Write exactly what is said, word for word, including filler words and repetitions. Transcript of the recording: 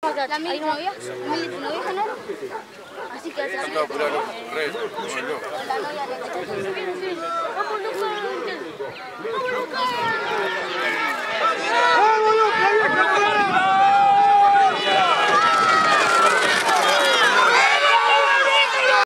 La mil novia, la mil novia ganaron. Así que hace así. La novia le dice, vámonos, vámonos.